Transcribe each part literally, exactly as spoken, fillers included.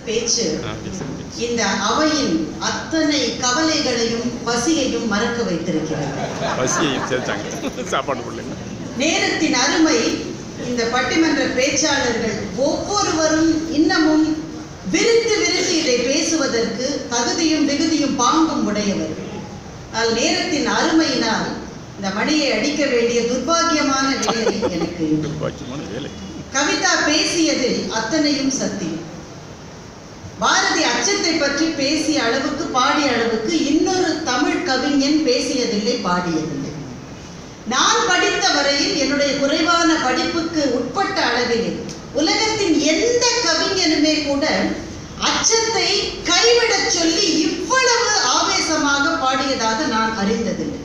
பேச்சு இந்த அவையின் அத்தனை கவலைகளையும் பசியையும் மறக்க வைத்திருக்கிறது. நேரத்தின் அருமை இந்த பட்டிமன்ற பேச்சாளர்கள் ஒவ்வொருவரும் இன்னமும் விரித்து விரித்து இதை பேசுவதற்கு தகுதியும் விகுதியும் பாங்கும் உடையவர்கள். ஆனால் நேரத்தின் அருமையினால் இந்த மணியை அடிக்க வேண்டிய துர்பாக்கியமான வேலை எனக்கு. கவிதா பேசியதில் அத்தனையும் சத்தியம். பாரதி அச்சத்தை பற்றி பேசிய அளவுக்கு பாடிய அளவுக்கு இன்னொரு தமிழ் கவிஞன் பேசியதில்லை, பாடியதில்லை. நான் படித்த வரையில் என்னுடைய குறைவான படிப்புக்கு உட்பட்ட அளவில் உலகத்தின் எந்த கவிஞனுமே கூட அச்சத்தை கைவிடச் சொல்லி இவ்வளவு ஆவேசமாக பாடியதாக நான் அறிந்ததில்லை.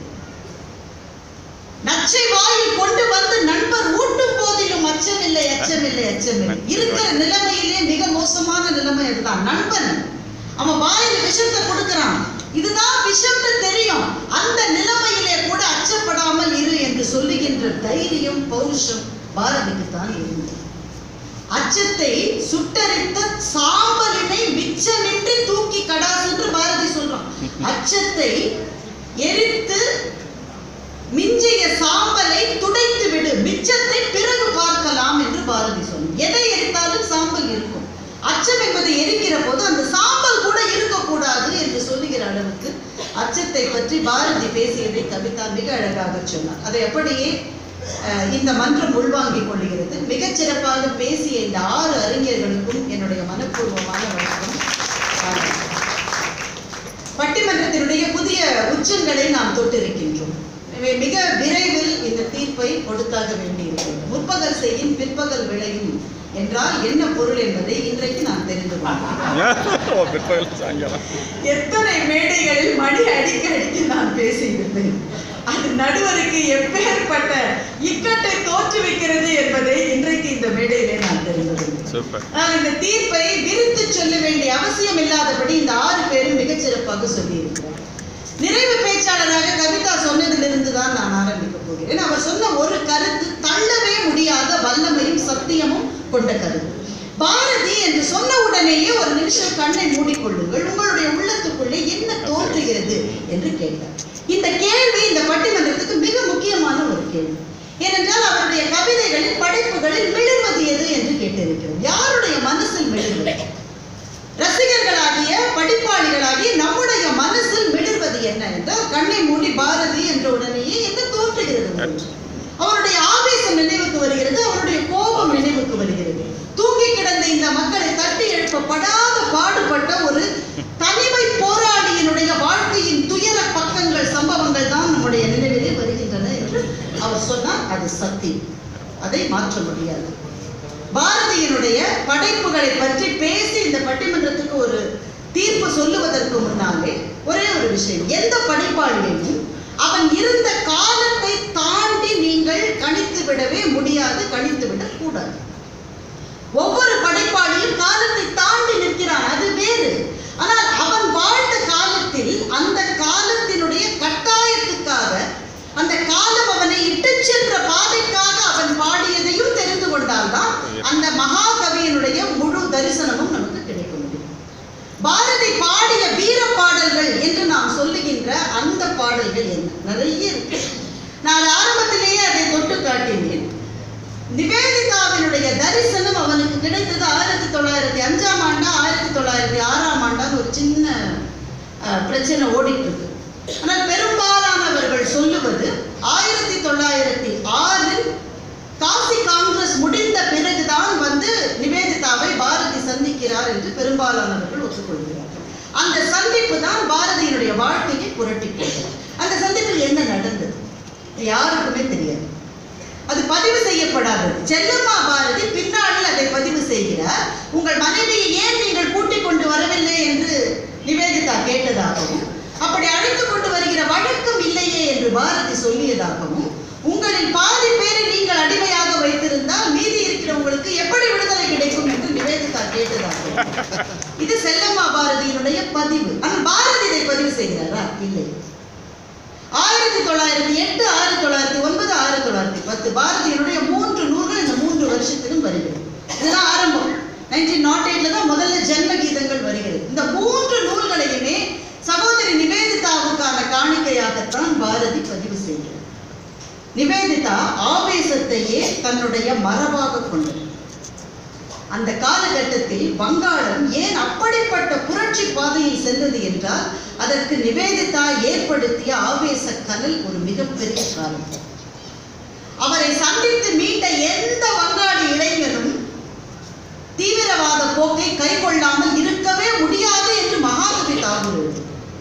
நச்சை வாயில் கொண்டு வந்து நண்பர் ஊட்டும் போதிலும் அச்சமில்லை அச்சமில்லை அச்சமில்லை. இருக்கிற நிலைமையிலே மிக மோசமான நிலைமை அதுதான். நண்பன் அவன் வாயில விஷத்தை கொடுக்கிறான், இதுதான் விஷம்னு தெரியும், அந்த நிலைமையிலே கூட அச்சப்படாமல் இரு என்று சொல்லுகின்ற தைரியம் பௌருஷம் பாரதிக்கு தான் இருந்தது. அச்சத்தை சுட்டரித்த சாம்பலினை மிச்சமின்றி தூக்கி கடாசு என்று பாரதி சொல்றான். அச்சத்தை எரித்து மிஞ்சிய சாம்பலை துடைத்து விடு, மிச்சத்தை பிறகு பார்க்கலாம் என்று பாரதி சொன்னார். எதை எரித்தாலும் சாம்பல் இருக்கும். அச்சம் என்பதை எரிக்கிற போது அந்த சாம்பல் கூட இருக்கக்கூடாது என்று சொல்லுகிற அளவுக்கு அச்சத்தை பற்றி பாரதி பேசியதை கவிதா மிக அழகாக சொன்னார். அதை அப்படியே இந்த மன்றம் உள்வாங்கிக் கொள்கிறது. மிகச் சிறப்பாக பேசிய இந்த ஆறு அறிஞர்களுக்கும் என்னுடைய மனப்பூர்வமான வணக்கம். பட்டிமன்றத்தினுடைய புதிய உச்சங்களை நாம் தொட்டிருக்கின்றோம். மிக விரைவில் இந்த தீர்ப்பை கொடுத்தாக வேண்டியிருக்கிறது. முற்பகல் செய்யும் பிற்பகல் விளையும் என்றால் என்ன பொருள் என்பதை இன்றைக்கு நான் தெரிந்து கொண்டேன். எத்தனை மேடைகளில் மணி அடிக்க அடிக்க நான் பேசியிருந்தேன். அது நடுவருக்கு எப்பேற்பட்ட இக்கட்டை தோற்றுவிக்கிறது என்பதை இன்றைக்கு இந்த மேடையிலே நான் தெரிந்து கொண்டேன். ஆனால் இந்த தீர்ப்பை விரித்து சொல்ல வேண்டிய அவசியம் இல்லாதபடி இந்த ஆறு பேரும் மிகச் சிறப்பாக சொல்லியிருக்கிறார். நிறைவு பேச்சாளராக கவிதா சொன்னதிலிருந்து தான் நான் ஆரம்பிக்க போகிறேன். அவர் சொன்ன ஒரு கருத்து தள்ளவே முடியாத வல்லமையும் சத்தியமும் கொண்ட கருத்து. பாரதி என்று சொன்ன உடனேயே ஒரு நிமிஷம் கண்ணை மூடிக்கொள்ளுங்கள், உங்களுடைய உள்ளத்துக்குள்ளே என்ன தோன்றுகிறது என்று கேட்டார். இந்த கேள்வி இந்த பட்டிமன்றத்துக்கு மிக முக்கியமான ஒரு கேள்வி. ஏனென்றால் அவருடைய கவிதைகளில் படைப்புகளில் மிளிர்வது எது என்று கேட்டிருக்கிறோம். யாருடைய மனசில் மிளிர்வது? ரசிகர்களாகிய படிப்பாளிகளாகிய நம்முடைய மனசில் மிளிர்வது என்ன என்றால் கண்ணை மூடி பாரதி என்ற உடனேயே என்ன தோன்றுகிறது? அவருடைய ஆவேசம் நினைவுக்கு வருகிறது, அவருடைய கோபம் நினைவுக்கு வருகிறது. தூங்கி கிடந்த இந்த மக்களை தட்டி எழுப்பப்படாத பாடுபட்ட ஒரு தனிமை போராளியினுடைய வாழ்க்கையின் துயர பக்கங்கள் சம்பவங்கள் தான் நம்முடைய நினைவிலே வருகின்றன என்று அவர் சொன்னார். அது சத்தியம், அதை மாற்ற முடியாது. பாரதியினுடைய படைப்புகளை பற்றி பேசி இந்த பட்டிமன்றத்துக்கு ஒரு தீர்ப்பு சொல்லுவதற்கு முன்னாலே ஒரே ஒரு விஷயம், எந்த படைப்பாளியையும் அவன் இருந்த காலத்தை தாண்டி நீங்கள் கணித்து விடவே முடியாது, கணித்து விடக் கூடாது. ஒவ்வொரு படைப்பாளியும் காலத்தை தாண்டி நிற்கிறான், அது வேறு. ஆனால் அவன் வாழ்ந்த காலத்தில் அந்த காலத்தினுடைய கட்டாயத்துக்காக, அந்த காலம் அவனை இட்டு சென்ற பாதைக்காக அவன் பாடியதையும் தெரிந்து கொண்டால்தான் அந்த மகாகவியினுடைய முழு தரிசனமும் நமக்கு கிடைக்க முடியும். பாரதி பாடிய வீர பாடல்கள் என்று நாம் சொல்லுகின்ற அந்த பாடல்கள் என்ன? நிறைய இருக்கு. நான் ஆரம்பத்திலேயே அதை தொட்டு காட்டினேன். நிவேதிதாவினுடைய தரிசனம் அவனுக்கு கிடைத்தது ஆயிரத்தி தொள்ளாயிரத்தி அஞ்சாம் ஆண்டா ஆயிரத்தி தொள்ளாயிரத்தி ஆறாம் ஆண்டான்னு ஒரு சின்ன பிரச்சனை ஓடிட்டு இருக்கு. ஆனால் பெரும்பாலானவர்கள் சொல்லுவது ஆயிரத்தி தொள்ளாயிரத்தி ஆறில் காசி காங்கிரஸ் முடிந்த பிறகுதான் வந்து நிவேதிதாவை பாரதி சந்திக்கிறார் என்று பெரும்பாலானவர்கள் ஒத்துக்கொள்கிறார்கள். அந்த சந்திப்பு தான் பாரதியினுடைய வாழ்க்கையை புரட்டி போகிறது. அந்த சந்திப்பில் என்ன நடந்தது யாருக்குமே தெரியாது, அது பதிவு செய்யப்படாதது. செல்லம்மா பாரதி பின்னாளில் அதை பதிவு செய்கிறார். உங்கள் மனைவியை ஏன் நீங்கள் கூட்டிக் கொண்டு வரவில்லை என்று நிவேதிதா கேட்டதாகவும், அப்படி அழைத்து கொண்டு வருகிற வழக்கம் இல்லையே என்று பாரதி சொல்லியதாகவும், உங்களில் பாதி பேரை நீங்கள் அடிமையாக வைத்திருந்தால் மீதி இருக்கிறவங்களுக்கு எப்படி விடுதலை கிடைக்கும் என்று நிவேதிதா கேட்டதாகவும், இது செல்லம்மா பாரதியினுடைய பதிவு. ஆனால் பாரதி இதை பதிவு செய்கிறாரா? இல்லை. ஆயிரத்தி தொள்ளாயிரத்தி எட்டு ஆயிரத்தி தொள்ளாயிரத்தி ஒன்பது ஆயிரத்தி தொள்ளாயிரத்தி பத்து பாரதியினுடைய மூன்று நூல்கள் இந்த மூன்று வருஷத்திலும் வருகிறது. இதுதான் ஆரம்பம். நைன்டீன் நாட் எயிட்ல தான் முதல்ல ஜென்ம கீதங்கள் வருகிறது. இந்த மூன்று நூல்களையுமே சகோதரி நிவேதிதாவுக்கான காணிக்கையாகத்தான் பாரதி பதிவு செய்கிறார். நிவேதிதா ஆவேசத்தையே தன்னுடைய மரபாக கொண்டது. அந்த காலகட்டத்தில் வங்காளம் ஏன் அப்படிப்பட்ட புரட்சி பாதையில் சென்றது என்றால் அதற்கு நிவேதிதா ஏற்படுத்திய ஆவேச கனல் ஒரு மிகப்பெரிய காரணம். அவரை சந்தித்து மீட்ட எந்த வங்காளி இளைஞனும் தீவிரவாத போக்கை கைக்கொள்ளாமல் இருக்கவே முடியாது என்று மகாகவி தாகூர்.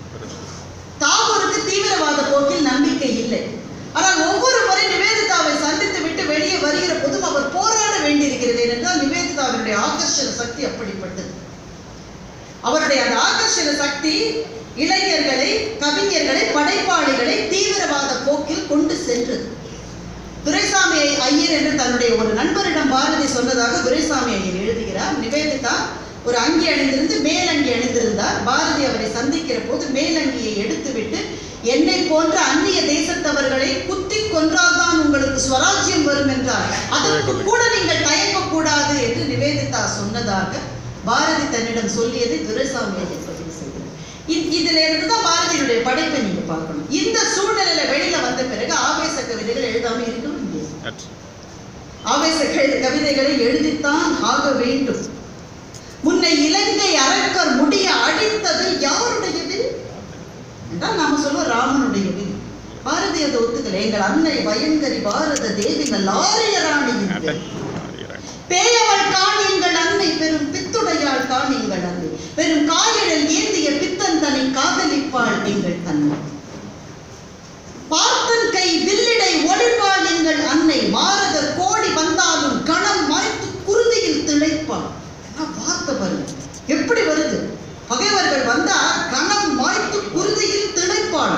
தாகூருக்கு தீவிரவாத போக்கில் நம்பிக்கை இல்லை. ஆனால் ஒவ்வொரு முறை நிவேதிதாவை சந்தித்து விட்டு வெளியே வருகிற போதும் அவர் போராட வேண்டியிருக்கிறது. ஏனென்றால் நிவேதிதாவினுடைய ஆகர்ஷண சக்தி அப்படிப்பட்டது. அவருடைய அந்த ஆகர்ஷண சக்தி இளைஞர்களை, கவிஞர்களை, படைப்பாளிகளை தீவிரவாத போக்கில் கொண்டு சென்றது. துரைசாமி ஐயர் என்று தன்னுடைய ஒரு நண்பரிடம் பாரதி சொன்னதாக துரைசாமி ஐயர் எழுதுகிறார். நிவேதிதா ஒரு அங்கி அணிந்திருந்து மேலங்கி அணிந்திருந்தார். பாரதி அவரை சந்திக்கிற போது மேலங்கியை எடுத்துவிட்டு என்னை போன்ற அந்நிய தேசத்தவர்களை குத்தி கொன்றால்தான் உங்களுக்கு ஸ்வராஜ்யம் வரும் என்றார். அதற்கு கூட நீங்கள் தயங்கக்கூடாது என்று நிவேதிதா சொன்னதாக பாரதி தன்னிடம் சொல்லியதை துரைசாமி ஐயர் பதிவு செய்தார். இதுல இருந்துதான் பாரதியுடைய படைப்பை நீங்க பார்க்கணும். இந்த சூழ்நிலையில வெளியில வந்த பிறகு ஆவேச கவிதைகள் எழுதாம இருக்கணும் முடியாது. ஆவேச கவிதைகளை எழுதித்தான் ஆக வேண்டும். முன்னை இலங்கை அரக்கர் முடிய அடித்தது யாருடைய வில் என்றால் நாம சொல்லுவோம் ராமனுடைய வில். பாரதி அதை ஒத்துக்கல. எங்கள் அன்னை பயங்கரி பாரத தேவிகள் ஆரிய ராணியின் பேயவள் காணியங்கள் அன்னை பெரும் பித்துடையாள் காணியங்கள் அன்னை பெரும் காயலில் ஏந்திய பித்தன் தன்னை காதலிப்பாள் எங்கள் தன்னை பார்த்தன் கை வில்லிடை ஒளிர்வாள் எங்கள் அன்னை மாரத கோடி வந்தாலும் கணம் மாய்த்து குருதியில் திளைப்பாள். வார்த்தை பாருங்க எப்படி வருது. பகைவர்கள் வந்தா கணம் மாய்த்து குருதியில் திளைப்பாள்.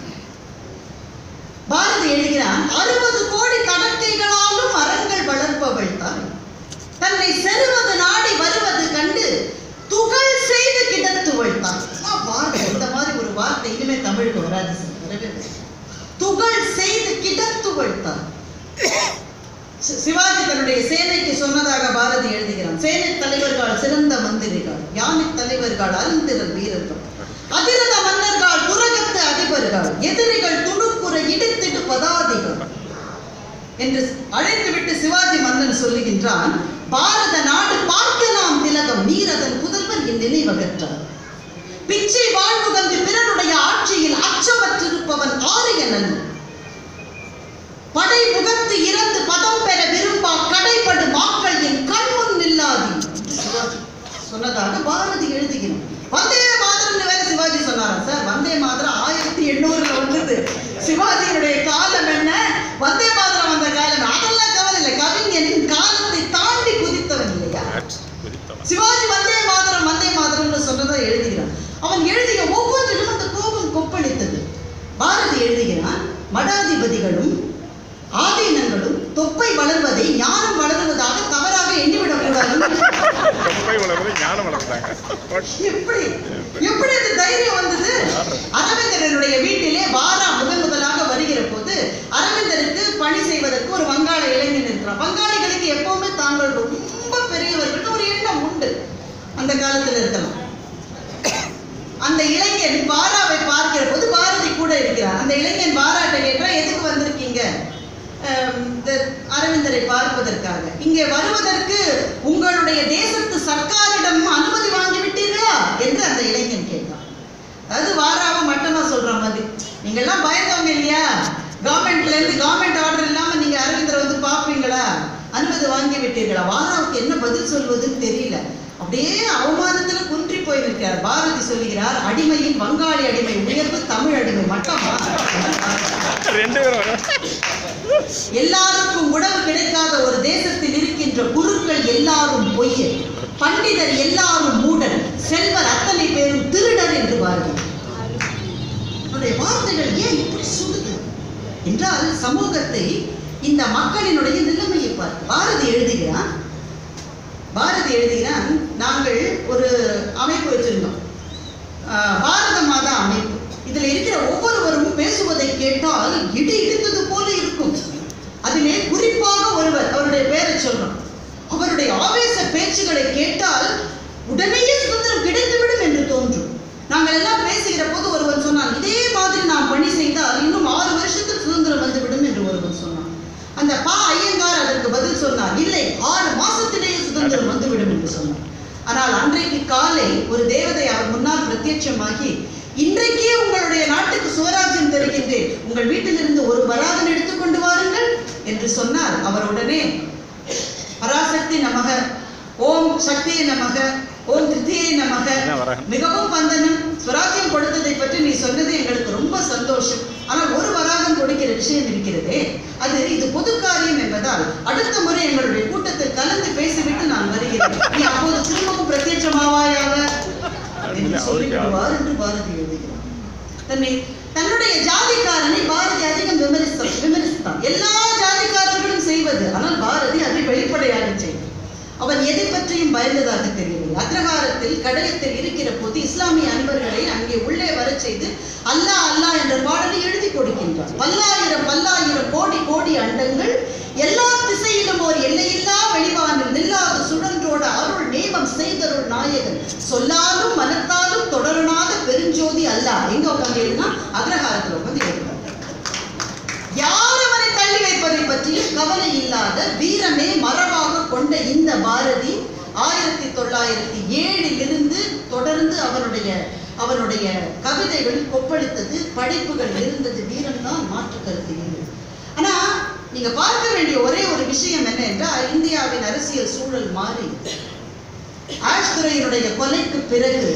பாரதி எழுதுகிறான் அறுபது கோடி கடற்கைகளாலும் அரங்கள் வளர்ப்பவள் தான் தன்னை செருவது நாடி வருவது கண்டு துகள் செய்து கிடத்துவள் தான். வார்த்தை இந்த மாதிரி ஒரு வார்த்தை இனிமே தமிழுக்கு வராது. துகள் செய்து கிடத்துவள் தான். சிவாஜி தன்னுடைய சேனைக்கு சொன்னதாக பாரதி எழுதுகிறான். சேனை தலைவர்கள் சிறந்த மந்திரிகள், யானை தலைவர்கள் அருந்திரல் வீரர்கள், அதிரத மன்னர்கள் துரகத்து அதிபர்கள், எதிரிகள் துணுக்குற இடித்திடு பதாதிகள் என்று அழைத்துவிட்டு சிவாஜி மன்னன் சொல்லுகின்றான் பாரத நாடு பார்க்க நாம் திலகம் நீர் அதன் புதல்வன் என் நினைவகற்றார் பிச்சை வாழ்வு கண்டு பிறனுடைய ஆட்சியில் அச்சமற்றிருப்பவன் ஆரியனன் படை முகத்து இறந்து பதம் பெற விரும்பா கடைப்படு மாக்கள் என் கண்முன் நில்லாதி சொன்னதாக பாரதி எழுதுகிறான். வந்தே மாதரம் வேற சிவாஜி சொன்னாரா சார்? வந்தே மாதரம் ஆயிரத்தி எண்ணூறுல வந்தது. சிவாஜியினுடைய காலம் என்ன, வந்தே மாதரம் வந்த காலம் அதெல்லாம் கவலை இல்லை. கவிஞனின் காலத்தை தாண்டி குதித்தவன் இல்லையா சிவாஜி? வந்தே மாதரம் வந்தே மாதரம்னு சொன்னதா எழுதுகிறான். அவன் எழுதிய ஒவ்வொன்றிலும் அந்த கோபம் கொப்பளித்தது. பாரதி எழுதுகிறான் மடாதிபதிகளும் ஆதீனங்களும் தொப்பை வளர்வதை ஞானம் வளருவதாக தவறாக எண்ணிவிடக் கூடாது. எப்படி எப்படி அந்த தைரியம் வந்தது? அரவிந்தரனுடைய வீட்டிலே வாரா முதன் முதலாக வருகிற போது அரவிந்தருக்கு பணி செய்வதற்கு ஒரு வங்காள இளைஞன் இருக்கிறான். வங்காளிகளுக்கு எப்பவுமே தாங்கள் ரொம்ப பெரியவர்கள் ஒரு எண்ணம் உண்டு. அந்த காலத்தில் இருக்கலாம். அந்த இளைஞன் வாராவை பார்க்கிற போது பாரதி கூட இருக்கிறார். அந்த இளைஞன் வாராட்ட கேட்டா எதுக்கு வந்திருக்கீங்க? அரவிந்தரை பார்ப்பதற்காக. இங்கே வருவதற்கு உங்களுடைய தேசத்து சர்க்காரிடம் அனுமதி வாங்கி விட்டீர்களா என்று அந்த இளைஞன் கேட்டான். அதாவது வாராவை மட்டமா சொல்ற மாதிரி, நீங்க எல்லாம் பயந்தவங்க இல்லையா, கவர்மெண்ட்ல இருந்து கவர்மெண்ட் ஆர்டர் இல்லாம நீங்க அரவிந்தரை வந்து பார்ப்பீங்களா, அனுமதி வாங்கி விட்டீர்களா? வாராவுக்கு என்ன பதில் சொல்வதுன்னு தெரியல. அப்படியே அவமானத்துல குன்றி போயிருக்கிறார். பாரதி சொல்லுகிறார் அடிமையின் வங்காளி அடிமை உயர்வு தமிழ் அடிமை மட்டமா? எல்லாருக்கும் உணவு கிடைக்காத ஒரு தேசத்தில் இருக்கின்ற குருக்கள் எல்லாரும் பொய்யர், பண்டிதர் எல்லாரும் மூடன், செல்வர் அத்தனை பேரும் திருடர் என்று பாரதி. வார்த்தைகள் ஏன் இப்படி சுடுது என்றால் சமூகத்தை, இந்த மக்களினுடைய நிலைமையை பார்த்து பாரதி எழுதுகிறான். பாரதி எழுதுகிறான் நாங்கள் ஒரு அமைப்பு வச்சிருந்தோம், பாரத மாதா அமைப்பு. இதுல இருக்கிற ஒவ்வொருவரும் பேசுவதை கேட்டால் இடி இடித்தது போல இருக்கும். அதிலே குறிப்பாக ஒருவர், அவருடைய பேரை சொல்றோம், அவருடைய இவர்களுடைய ஆவேச பேச்சுகளை கேட்டால் உடனேயே சுதந்திரம் கிடைத்துவிடும் என்று தோன்றும். நாங்கள் எல்லாம் பேசுகிற போது ஒருவன் சொன்னான், இதே மாதிரி நாம் பணி செய்தால் இன்னும் ஆறு வருஷத்தில் சுதந்திரம் வந்துவிடும் என்று ஒருவன் சொன்னான். அந்த பா ஐயங்கார் அதற்கு பதில் சொன்னார், இல்லை, ஆறு மாசத்திலேயே சுதந்திரம் வந்துவிடும் என்று சொன்னார். ஆனால் அன்றைக்கு காலை ஒரு தேவதை அவர் முன்னால் பிரத்யட்சமாகி, இன்றைக்கே உங்களுடைய நாட்டுக்கு சுவராஜ்யம் தருகின்றேன், உங்கள் வீட்டிலிருந்து ஒரு வராகன் எடுத்துக்கொண்டு வாருங்கள் என்று சொன்னார். அவர் உடனே பராசக்தி நமக, ஓம் சக்தியை நமக, ஓம் திருத்தியை நமக, மிகவும் வந்தனம், சுவராஜ்யம் கொடுத்ததை பற்றி நீ சொன்னது எங்களுக்கு ரொம்ப சந்தோஷம். ஆனால் ஒரு வராகம் கொடுக்கிற விஷயம் இருக்கிறதே, அது இது பொது காரியம் என்பதால் அடுத்த முறை எங்களுடைய கூட்டத்தில் கலந்து பேசிவிட்டு நான் வருகிறேன், நீ அப்போது திரும்பவும் பிரத்யட்சமாவாயாக என்று சொல்லிவிடுவார் என்று பாரதி எழுதுகிறார். தன்னை தன்னுடைய ஜாதிக்காரனை பாரதி அதிகம் விமர்சித்தான் விமர்சித்தான் எல்லா ஜாதிக்காரர்களும் செய்வது, ஆனால் பாரதி அதை வெளிப்படையாக செய்தார். அவன் எதை பற்றியும் பயந்ததாக தெரியவில்லை. அக்ரஹாரத்தில் கடையத்தில் இருக்கிற போது இஸ்லாமிய அன்பர்களை அங்கே உள்ளே வர செய்து அல்லாஹ் அல்லாஹ் என்ற பாடலை எழுதி கொடுக்கின்றார். பல்லாயிரம் பல்லாயிரம் கோடி கோடி அண்டங்கள் எல்லா திசையிலும் ஒரு எல்லையில்லா வெளிவானில் நில்லாத சுழன்றோட அருள் நேமம் செய்தருள் நாயகன் சொல்லாலும் மனத்தாலும் தொடரணாத பெருஞ்சோதி அல்லாஹ். எங்க உட்காந்து எழுதினா அக்ரஹாரத்தில் உட்காந்து எழுதுறார். யார் அவனை தள்ளி வைப்பதை பற்றியும் கவலை இல்லாத வீரமே மரபாக கொண்ட இந்த பாரதி ஆயிரத்தி தொள்ளாயிரத்தி ஏழில் இருந்து தொடர்ந்து அவனுடைய அவனுடைய கவிதைகள் கொப்பளித்தது, படைப்புகள் இருந்தது, வீரம் தான், மாற்று கருத்து இல்லை. ஆனா நீங்க பார்க்க வேண்டிய ஒரே ஒரு விஷயம் என்ன என்றால், இந்தியாவின் அரசியல் சூழல் மாறி ஆஷ்துரையினுடைய கொலைக்கு பிறகு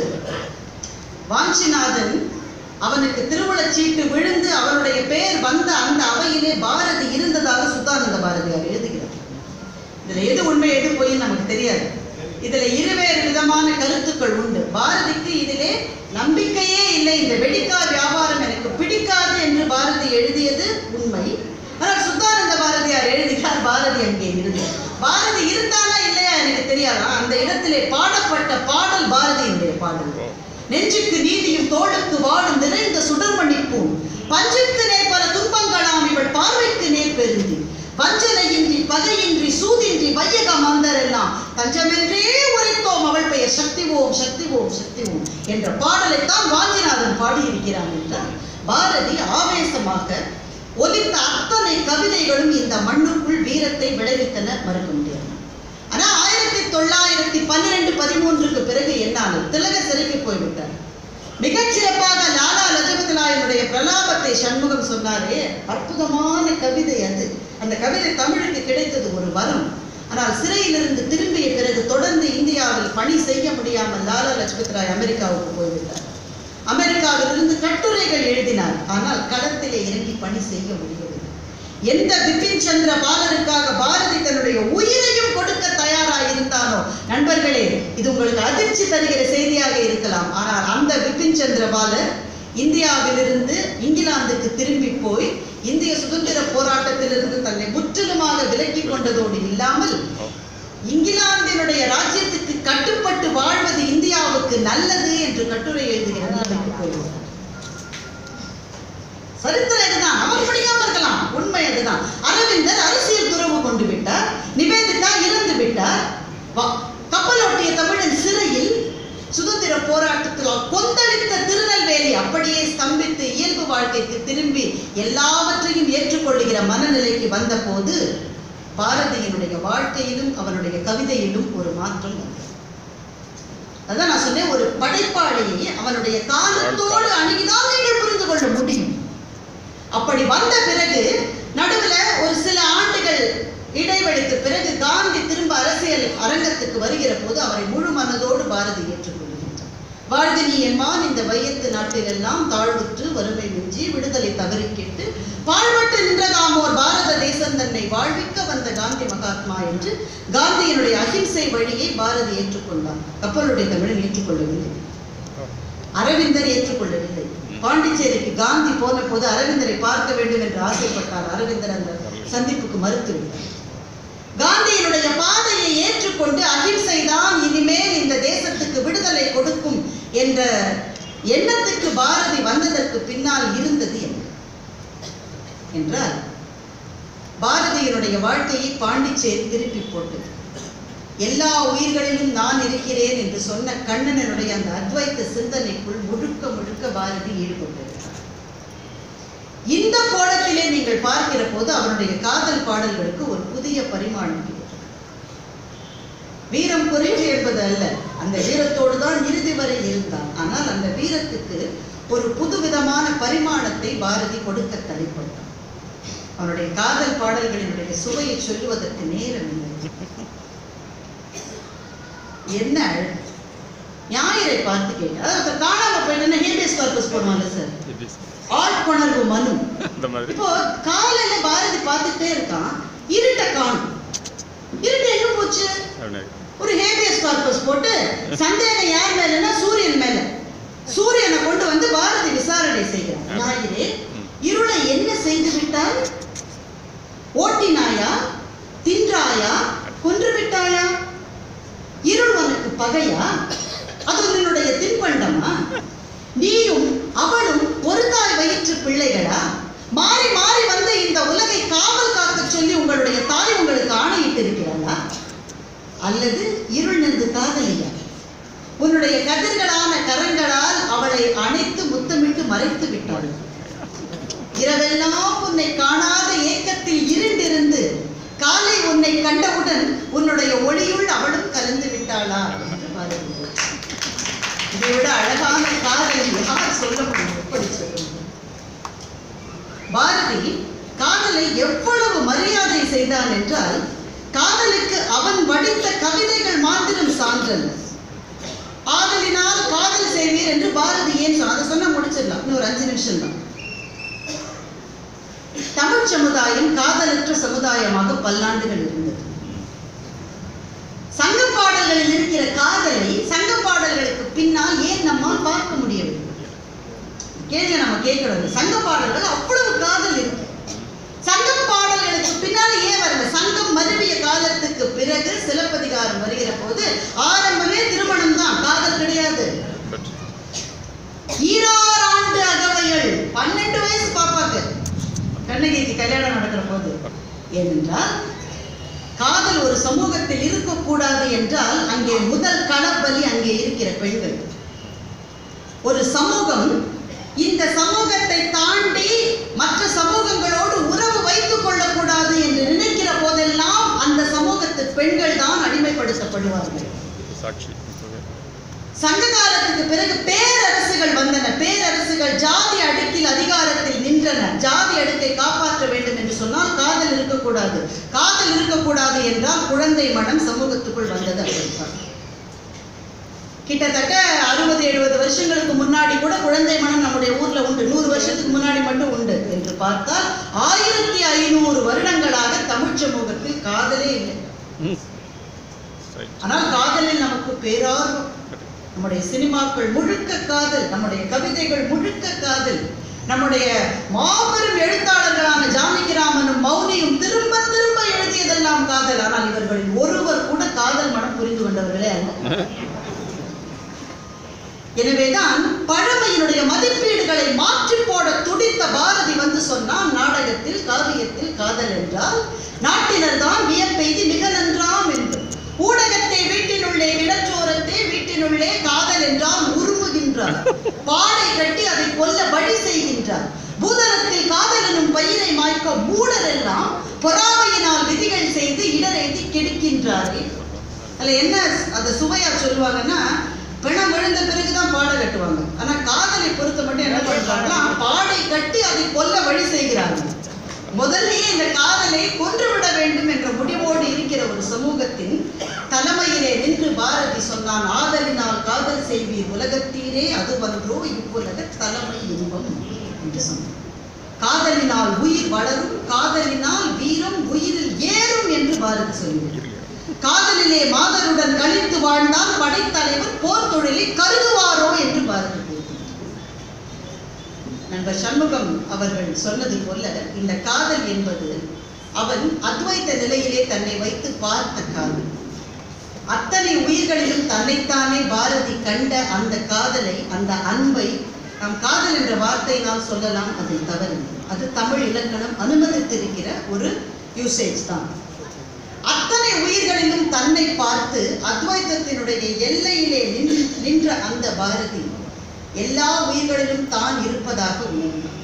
வாஞ்சிநாதன் அவனுக்கு திருவுளச்சீட்டு விழுந்து அவனுடைய பெயர் வந்த அந்த அவையிலே பாரதி இருந்ததாக சுத்தானந்த பாரதியார் எழுதுகிறார். இதுல எது உண்மை எது பொய் நமக்கு தெரியாது. இதுல இருவேறு விதமான கருத்துக்கள் உண்டு. பாரதிக்கு இதிலே நம்பிக்கையே இல்லை, இந்த வெடிக்கா வியாபாரம் எனக்கு பிடிக்காது என்று பாரதி எழுதியது உண்மை. ஆனால் சுத்தானந்த பாரதியார் எழுதுகிறார் பாரதி அங்கே இருந்து. பாரதி இருந்தானா இல்லையா எனக்கு தெரியாதா, அந்த இடத்திலே பாடப்பட்ட பாடல் பாரதியினுடைய பாடல். நெஞ்சுக்கு நீதியும் தோளுக்கு வாழும் நிறைந்த சுடர்மணிப்பூம் பஞ்சுக்கு நேர் பல துன்பங்களாம் இவள் பார்வைக்கு நேர் பெருந்தி வஞ்சனையின்றி பகையின்றி சூதின்றி வையகம் வந்தரெல்லாம் தஞ்சமென்றே உரைத்தோம் அவள் பெயர் சக்திவோம் சக்திவோம் சக்திவோம் என்ற பாடலைத்தான் வாஞ்சிநாதன் பாடியிருக்கிறான் என்றார். பாரதி ஆவேசமாக ஒலித்த அத்தனை கவிதைகளும் இந்த மண்ணுக்குள் வீரத்தை விளைவித்தன, மறக்க முடியாது. ஆனா ஆயிரத்தி தொள்ளாயிரத்தி பன்னிரெண்டு பதிமூன்றுக்கு பிறகு என்னாலும் திலக சிறைக்கு போய்விட்டார். மிகச்சிறப்பாக லாலா லஜபதி ராயனுடைய பிரலாபத்தை சண்முகம் சொன்னாரே, அற்புதமான கவிதை அது. அந்த கவிதை தமிழுக்கு கிடைத்தது ஒரு வரம். ஆனால் சிறையிலிருந்து திரும்பிய பிறகு தொடர்ந்து இந்தியாவில் பணி செய்ய முடியாமல் லாலா லஜபதி ராய் அமெரிக்காவுக்கு போய்விட்டார். அமெரிக்காவிலிருந்து கட்டுரைகள் எழுதினார், ஆனால் களத்திலே இறங்கி பணி செய்ய முடியவில்லை. எந்த பிபின் சந்திர பாலருக்காக பாரதி தன்னுடைய உயிரையும் கொடுக்க தயாராக இருந்தானோ, நண்பர்களே இது உங்களுக்கு அதிர்ச்சி தருகிற செய்தியாக இருக்கலாம், ஆனால் அந்த பிபின் சந்திர பாலர் இந்தியாவிலிருந்து இங்கிலாந்துக்கு திரும்பி போய் இந்திய சுதந்திர போராட்டத்திலிருந்து தன்னை முற்றிலுமாக விலக்கி கொண்டதோடு இல்லாமல் இங்கிலாந்தினுடைய ராஜ்யத்துக்கு கட்டுப்பட்டு வாழ்வது இந்தியாவுக்கு நல்லது என்று கட்டுரை எழுதுகிறார். சரித்திரம் இதுதான், நமக்கு பிடிக்காம இருக்கலாம், உண்மை அதுதான். அரவிந்தர் அரசியல் துறவு கொண்டு விட்டார், நிவேதிதா இறந்து விட்டார், கப்பலோட்டிய தமிழன் சிறையில் சுதந்திர போராட்டத்தில் கொந்தளித்த திருநெல்வேலி அப்படியே ஸ்தம்பித்து இயல்பு வாழ்க்கைக்கு திரும்பி எல்லாவற்றையும் ஏற்றுக்கொள்ளுகிற மனநிலைக்கு வந்த போது பாரதியினுடைய வாழ்க்கையிலும் அவனுடைய கவிதையிலும் ஒரு மாற்றம் வந்தது. அதான் நான் சொன்னேன், ஒரு படைப்பாளியை அவனுடைய காலத்தோடு அணுகினால் நீங்கள் புரிந்து கொள்ள முடியும். அப்படி வந்த பிறகு நடுவில் ஒரு சில ஆண்டுகள் இடைவெளிக்கு பிறகு காந்தி திரும்ப அரசியல் அரங்கத்துக்கு வருகிற போது அவரை முழு மனதோடு பாரதி ஏற்றுக்கொள்கின்றார். வாழ்ந்து நீ என்மான் இந்த வையத்து நாட்டிலெல்லாம் தாழ்வுற்று வறுமை மிஞ்சி விடுதலை தவறி கேட்டு வாழ்வட்டு நின்றதாமோர் பாரத தேசம் தன்னை வாழ்விக்க வந்த காந்தி மகாத்மா என்று காந்தியினுடைய அகிம்சை வழியை பாரதி ஏற்றுக்கொண்டார். கப்பலுடைய தமிழன் ஏற்றுக்கொள்ளவில்லை, அரவிந்தர் ஏற்றுக்கொள்ளவில்லை. பாண்டிச்சேரிக்கு காந்தி போன போது அரவிந்தரை பார்க்க வேண்டும் என்று ஆசைப்பட்டார். அரவிந்தர் அந்த சந்திப்புக்கு மறுத்துவிட்டார். காந்தியினுடைய பாதையை ஏற்றுக்கொண்டு அகிம்சை தான் இனிமேல் இந்த தேசத்துக்கு விடுதலை கொடுக்கும் என்ற எண்ணத்துக்கு பாரதி வந்ததற்கு பின்னால் இருந்தது என்ன என்றால், பாரதியினுடைய வாழ்க்கையை பாண்டிச்சேரி திருப்பி போட்டது. எல்லா உயிர்களிலும் நான் இருக்கிறேன் என்று சொன்ன கண்ணனுடைய அந்த அத்வைத்த சிந்தனைக்குள் முழுக்க முழுக்க பாரதி ஈடுபட்டிருக்கிறார். இந்த கோணத்திலே நீங்கள் பார்க்கிற போது அவருடைய காதல் பாடல்களுக்கு ஒரு புதிய பரிமாணம். வீரம் குறைவு என்பது அல்ல, அந்த வீரத்தோடு தான் இறுதி வரை இருந்தார். ஆனால் அந்த வீரத்துக்கு ஒரு புதுவிதமான பரிமாணத்தை பாரதி கொடுக்க தலைப்பட்டார். அவருடைய காதல் பாடல்களினுடைய சுவையை சொல்லுவதற்கு நேரம் இல்லை. என்ன ஞாயிறை பார்த்து கேட்க, அதாவது காணாம போயிட்டு ஹேபியஸ் கார்பஸ் போடுவாங்க சார், ஆட்கொணர்வு மனு. இப்போ காலையில பாரதி பார்த்துட்டே இருக்கான், இருட்ட காணும், இருட்டு எங்க போச்சு? ஒரு ஹேபியஸ் கார்பஸ் போட்டு சந்தேகம் யார் மேலன்னா சூரியன் மேல, சூரியனை கொண்டு வந்து பாரதி விசாரணை செய்கிறார். ஞாயிறு இருளை என்ன செய்து விட்டால்? ஓட்டினாயா, தின்றாயா, கொன்று விட்டாயா? இருள் உனக்கு பகையா? அது உன்னுடைய தின்பண்டமா? நீயும் அவளும் ஒரு தாய் வயிற்று பிள்ளைகளா? மாறி மாறி வந்து இந்த உலகை காவல் காக்க சொல்லி உங்களுடைய தாய் உங்களுக்கு ஆணையிட்டு இருக்கிறாளா? அல்லது இருள் நின்று காதலியா? உன்னுடைய கதிர்களான கரங்களால் அவளை அணைத்து முத்தமிட்டு மறைத்து விட்டாள். இரவெல்லாம் உன்னை காணாத ஏக்கத்தில் இருண்டிருந்து காலை உன்னை கண்டவுடன் உன்னுடைய ஒளியுள் அவளும் கலந்து விட்டாளா? இதை விட அழகான காதல் யார் சொல்ல முடியும்? எப்படி சொல்ல முடியும்? பாரதி காதலை எவ்வளவு மரியாதை செய்தான் என்றால், காதலுக்கு அவன் வடித்த கவிதைகள் மாத்திரம் சான்றல்ல. ஆதலினால் காதல் செய்வீர் என்று பாரதி ஏன் சொன்ன, அதை சொன்னா முடிச்சிடலாம், இன்னொரு அஞ்சு நிமிஷம் தான். தமிழ் சமுதாயம் காதலற்ற சமுதாயமாக பல்லாண்டுகள் இருந்தது. சங்க பாடல்களில் இருக்கிற காதலை சங்க பாடல்களுக்கு பின்னால் ஏன் நம்மால் பார்க்க முடியவில்லை? கேள்வி நம்ம கேட்கணும். சங்க பாடல்கள் அவ்வளவு காதல் இருக்கு, சங்க பாடல்களுக்கு பின்னால் ஏன் வரல? சங்கம் மருவிய காலத்துக்கு பிறகு சிலப்பதிகாரம் வருகிற போது ஆரம்பமே திருமணம் தான், காதல் கிடையாது. ஈராறு ஆண்டு அகவைகள், பன்னெண்டு வயசு பாப்பாக்கு கண்ணகிக்கு கல்யாணம் நடக்கிற போது. ஏனென்றால் காதல் ஒரு சமூகத்தில் இருக்கக்கூடாது என்றால் அங்கே முதல் களப்பலி அங்கே இருக்கிற பெண்கள். ஒரு சமூகம் இந்த சமூகத்தை தாண்டி மற்ற சமூகங்களோடு உறவு வைத்துக் கொள்ளக்கூடாது என்று நினைக்கிற போதெல்லாம் அந்த சமூகத்து பெண்கள் தான் அடிமைப்படுத்தப்படுவார்கள். சங்க காலத்துக்கு பிறகு பேரரசுகள் வந்தன. பேரரசுகள் ஜாதி அடுக்கில் அதிகாரத்தில் நின்றன. ஜாதி அடுக்கை காப்பாற்ற வேண்டும் என்று சொன்னால் காதல் இருக்கக்கூடாது. காதல் இருக்கக்கூடாது என்றால் குழந்தை மனம் சமூகத்துக்குள் வந்தது. அப்படின்றார். கிட்டத்தட்ட அறுபது எழுபது வருஷங்களுக்கு முன்னாடி கூட குழந்தை மனம் நம்முடைய ஊர்ல உண்டு. நூறு வருஷத்துக்கு முன்னாடி மட்டும் உண்டு என்று பார்த்தால் ஆயிரத்தி ஐநூறு வருடங்களாக தமிழ் சமூகத்தில் காதலே இல்லை. ஆனால் காதலில் நமக்கு பேரார்வம். நம்முடைய சினிமாக்கள் முழுக்க காதல், நம்முடைய கவிதைகள் முழுக்க காதல். நம்முடைய மாபெரும் எழுத்தாளர்களான ஜானகிராமனும் மௌனியும் திரும்ப திரும்ப எழுதியதெல்லாம் காதல். ஆனால் இவர்களில் ஒருவர் கூட காதல் மனம் புரிந்து கொண்டவர்களே அல்ல. எனவேதான் பழமையினுடைய மதிப்பீடுகளை மாற்றி போட துடித்த பாரதி வந்து சொன்னான், நாடகத்தில் காவியத்தில் காதல் என்றால் நாட்டினர் தான் வியப்பெய்தி மிக நன்றாம் என்று. ஊடகத்தை வீட்டினுள்ளே இடச்சோரத்தை வீட்டினுள்ளே காதல் என்றால் உருமுகின்றார். பாடை கட்டி அதை கொல்ல வழி செய்கின்றார். பூதலத்தில் காதல் எனும் பயிரை மாய்க்க மூடர் எல்லாம் பொறாமையினால் விதிகள் செய்து இடரெய்தி கெடுக்கின்றாரே. அதுல என்ன அதை சுவையா சொல்லுவாங்கன்னா, பிணம் விழுந்த பிறகுதான் பாடை கட்டுவாங்க. ஆனா காதலை பொறுத்த மட்டும் என்ன பண்றாங்கன்னா, பாடை கட்டி அதை கொல்ல வழி செய்கிறார்கள். முதல்லயே இந்த காதலை கொன்றுவிட வேண்டும் என்ற முடிவோடு இருக்கிற ஒரு சமூகத்தின் தலைமையிலே நின்று பாரதி சொன்னான், ஆதலினால் காதல் செய்வீர் உலகத்தீரே அது ஒன்றோ இவ்வுலக தலைமை இன்பம் என்று சொன்னார். காதலினால் உயிர் வளரும், காதலினால் வீரம் உயிரில் ஏறும் என்று பாரதி சொல்கிறார். காதலிலே மாதருடன் கழித்து வாழ்ந்தால் படைத்தலைவர் போர் தொழிலை கருதுவாரோ என்று பாரதி நண்பர் சண்முகம் அவர்கள் சொன்னது போல, இந்த காதல் என்பது அவன் அத்வைத்த நிலையிலே தன்னை வைத்து பார்த்த காதல். அத்தனை உயிர்களிலும் தன்னைத்தானே பாரதி கண்ட அந்த காதலை, அந்த அன்பை நாம் காதல் என்ற வார்த்தையினால் சொல்லலாம், அது தவறு. அது தமிழ் இலக்கணம் அனுமதித்திருக்கிற ஒரு யூசேஜ் தான். அத்தனை உயிர் உயிர்களிலும் தன்னை பார்த்து அத்வைதத்தினுடைய எல்லையிலே நின்று நின்ற அந்த பாரதி எல்லா உயிர்களிலும் தான் இருப்பதாக உணர்ந்தார்.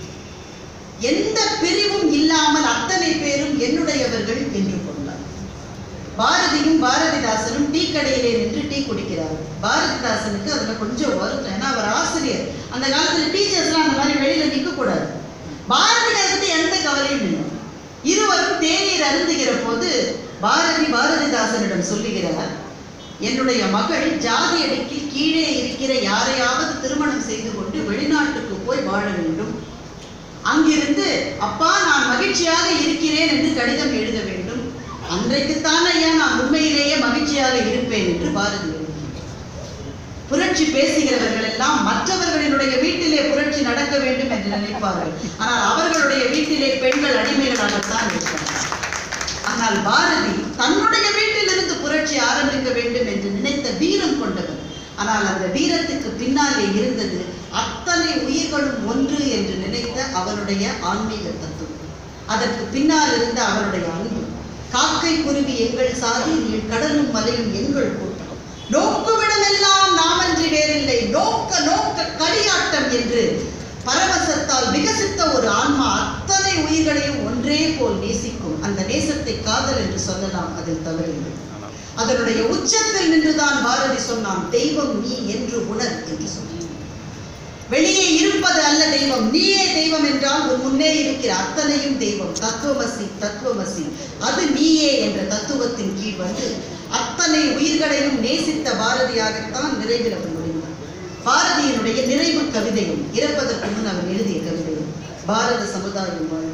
எந்த பிரிவும் இல்லாமல் அத்தனை பேரும் என்னுடையவர்கள் என்று கொண்டார். பாரதியும் பாரதிதாசனும் டீ கடையிலே நின்று டீ குடிக்கிறார். பாரதிதாசனுக்கு அதுல கொஞ்சம் வருத்தம், ஏன்னா அவர் ஆசிரியர். அந்த காலத்துல டீச்சர்ஸ்லாம் அந்த மாதிரி வெளியில நிற்க கூடாது. பாரதிதாசனுக்கு எந்த கவலையும் இல்லை. இருவரும் தேநீர் அருந்துகிற போது பாரதி பாரதிதாசனிடம் சொல்லுகிறார், என்னுடைய மகள் ஜாதி அடுக்கில் கீழே இருக்கிற யாரையாவது திருமணம் செய்து கொண்டு வெளிநாட்டுக்கு போய் வாழ வேண்டும். அங்கிருந்து அப்பா நான் மகிழ்ச்சியாக இருக்கிறேன் என்று கடிதம் எழுத வேண்டும். அன்றைக்குத்தான் ஐயா நான் உண்மையிலேயே மகிழ்ச்சியாக இருப்பேன் என்று பாரதி எழுதினார். புரட்சி பேசுகிறவர்கள் எல்லாம் மற்றவர்களினுடைய வீட்டிலே புரட்சி நடக்க வேண்டும் என்று நினைப்பார்கள். ஆனால் அவர்களுடைய வீட்டிலே பெண்கள் அடிமைகளாகத்தான் இருக்கிறார்கள். ஆனால் பாரதி தன்னுடைய வீட்டிலிருந்து புரட்சி ஆரம்பிக்க வேண்டும் என்று நினைத்த வீரம் கொண்டவர். ஆனால் அந்த வீரத்துக்கு பின்னாலே இருந்தது அத்தனை உயிர்களும் ஒன்று என்று நினைத்த அவருடைய ஆன்மீக தத்துவம். அதற்கு பின்னால் இருந்த அவருடைய அன்பு. காக்கை குருவி எங்கள் சாதி, கடலும் மலையும் எங்கள் கூட்டம், நோக்குமிடமெல்லாம் நாமன்றி வேறில்லை, நோக்க நோக்க களியாட்டம் என்று பரவசத்தால் விகசித்த ஒரு ஆன்மா அத்தனை உயிர்களையும் ஒன்றே போல் நேசிக்கும். அந்த நேசத்தை காதல் என்று சொல்லலாம், அதில் தவறில்லை. அதனுடைய உச்சத்தில் நின்றுதான் பாரதி சொன்னான், தெய்வம் நீ என்று உணர் என்று சொன்னான். வெளியே இருப்பது அல்ல தெய்வம், நீயே தெய்வம் என்றால் ஒரு முன்னே இருக்கிற அத்தனையும் தெய்வம். தத்துவமசி தத்துவமசி அது நீயே என்ற தத்துவத்தின் கீழ் வந்து அத்தனை உயிர்களையும் நேசித்த பாரதியாகத்தான் நிறைவில் அவர் முடிந்தார். பாரதியினுடைய நிறைவு கவிதையும் இறப்பதற்கு முன் அவர் எழுதிய கவிதையும் பாரத சமுதாயம் வாழ்க.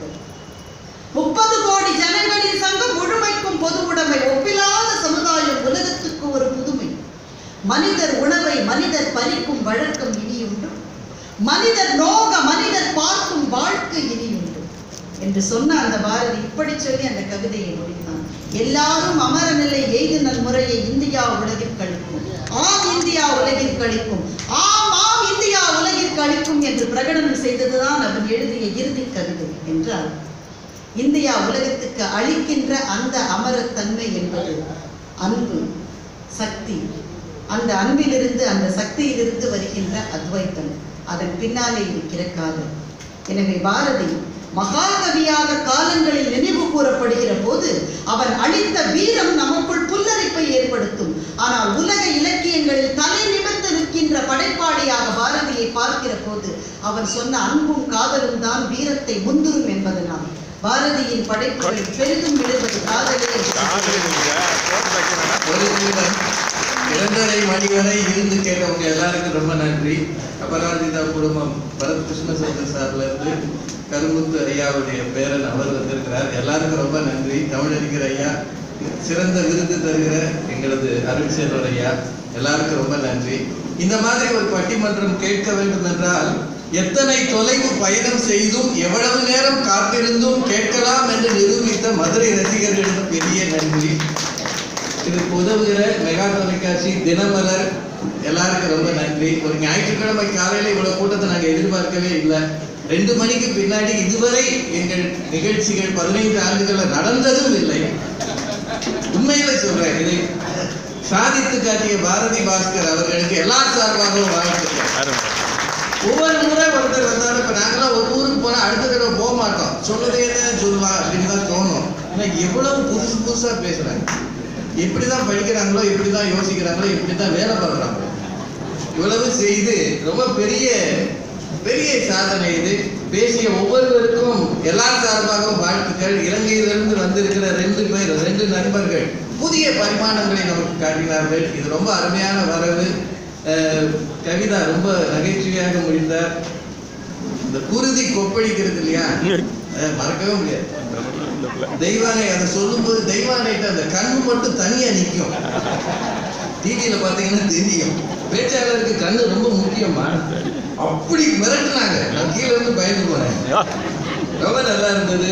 முப்பது கோடி ஜனங்களின் சங்கம் முழுமைக்கும் பொது உடைமை, ஒப்பிலாத சமுதாயம் உலகத்துக்கு ஒரு புதுமை. மனிதர் உணவை மனிதர் பறிக்கும் வழக்கம் இனியுண்டு, மனிதர் நோக மனிதர் பார்க்கும் வாழ்க்கை இனியுண்டு என்று சொன்ன அந்த பாரதி இப்படி சொல்லி அந்த கவிதையை முடித்தான். எல்லாரும் அமர நிலை எய்துநல் முறையை இந்தியா உலகில் கழிக்கும், ஆம் இந்தியா உலகில் கழிக்கும், ஆம் ஆம் இந்தியா உலகில் கழிக்கும் என்று பிரகடனம் செய்ததுதான் அவன் எழுதிய இறுதி கவிதை என்றால், இந்தியா உலகத்துக்கு அளிக்கின்ற அந்த அமரத்தன்மை என்பது அன்பு, சக்தி. அந்த அன்பிலிருந்து அந்த சக்தியிலிருந்து வருகின்ற அத்வைத்தம், அதன் பின்னாலே இருக்கிற காதல். எனவே பாரதி மகாகவியாக காலங்களில் நினைவு கூறப்படுகிற போது அவன் அளித்த வீரம் நமக்குள் புல்லரிப்பை ஏற்படுத்தும். ஆனால் உலக இலக்கியங்களில் தலை நிமிர்ந்து நிற்கின்ற படைப்பாளியாக பாரதியை பார்க்கிற போது அவன் சொன்ன அன்பும் காதலும் தான் வீரத்தை முந்துரும் என்பதனால் பாரதியின் படைப்புகள் பெரிதும் விடுவது காதலே. இரண்டரை மணி வரை இருந்து கேட்டவங்க எல்லாருக்கும் ரொம்ப நன்றி. அபராஜிதா குடும்பம் பரத் கிருஷ்ணசந்திர சார்ல இருந்து கருமுத்து ஐயாவுடைய பேரன் அவர் வந்திருக்கிறார். எல்லாருக்கும் ரொம்ப நன்றி. தமிழறிஞர் ஐயா, சிறந்த விருது தருகிற எங்களது அருள்சேனர் ஐயா, எல்லாருக்கும் ரொம்ப நன்றி. இந்த மாதிரி ஒரு பட்டிமன்றம் கேட்க வேண்டும் என்றால் எத்தனை தொலைவு பயணம் செய்தும் எவ்வளவு நேரம் காத்திருந்தும் கேட்கலாம் என்று நிரூபித்த மதுரை ரசிகர்களுக்கு பெரிய நன்றி. இதுக்கு உதவுகிற மெகா தொலைக்காட்சி, தினமலர் எல்லாருக்கும் ரொம்ப நன்றி. ஒரு ஞாயிற்றுக்கிழமை காலையில இவ்வளவு கூட்டத்தை நாங்கள் எதிர்பார்க்கவே இல்லை. ரெண்டு மணிக்கு பின்னாடி இதுவரை எங்கள் நிகழ்ச்சிகள் பதினைந்து ஆண்டுகள் நடந்ததும் இல்லை. உண்மையில சொல்றேன், இதை சாதித்து காட்டிய பாரதி பாஸ்கர் அவர்களுக்கு எல்லா சார்பாகவும் வாழ்த்துக்கள். ஒவ்வொரு முறை ஒருத்தர் வந்தாலும் இப்ப நாங்களாம் ஒரு ஊருக்கு போனா அடுத்த தடவை போக மாட்டோம், சொன்னதே தான் சொல்லுவாங்க அப்படின்னு தான் தோணும். ஏன்னா எவ்வளவு புதுசு புதுசா பேசுறாங்க, எப்படிதான் படிக்கிறாங்களோ, எப்படிதான் யோசிக்கிறாங்களோ, எப்படிதான் வேலை பார்க்குறாங்களோ, இவ்வளவு செய்து ரொம்ப பெரிய பெரிய சாதனை இது. பேசிய ஒவ்வொருவருக்கும் எல்லா சார்பாகவும் வாழ்த்துக்கள். இலங்கையிலிருந்து வந்திருக்கிற ரெண்டு பேர், ரெண்டு நண்பர்கள் புதிய பரிமாணங்களை நமக்கு காட்டினார்கள். இது ரொம்ப அருமையான வரவு. கவிதா ரொம்ப நகைச்சுவையாக முடிந்தார். இந்த குருதி கொப்பளிக்கிறது இல்லையா, மறக்கவே முடியாது. தெய்வானை அதை சொல்லும் போது தெய்வானைட்டு அந்த கண்ணு மட்டும் தனியா நிற்கும். டிவியில பாத்தீங்கன்னா தெரியும், பேச்சாளருக்கு கண்ணு ரொம்ப முக்கியமா. அப்படி மிரட்டினாங்க, நான் கீழே இருந்து பயந்து போனேன். ரொம்ப நல்லா இருந்தது.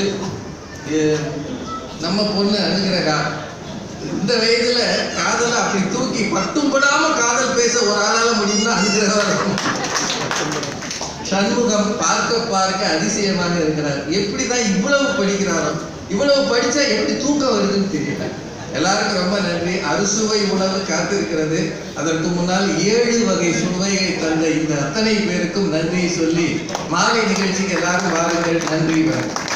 நம்ம பொண்ணு அனுகிரகா இந்த வயதுல காதலை அப்படி தூக்கி பட்டும் படாம காதல் பேச ஒரு ஆளால முடியும்னா அனுகிரகா இருக்கும். சண்முகம் பார்க்க பார்க்க அதிசயமாக இருக்கிறார். எப்படிதான் இவ்வளவு படிக்கிறாரோ, இவ்வளவு படிச்சா எப்படி தூக்கம் வருதுன்னு தெரியல. எல்லாருக்கும் ரொம்ப நன்றி. அறுசுவை உணவு காத்திருக்கிறது. அதற்கு முன்னால் ஏழு வகை சுவையை தந்த இந்த அத்தனை பேருக்கும் நன்றி சொல்லி மாலை நிகழ்ச்சிக்கு எல்லாரும் வாருங்கள். நன்றி.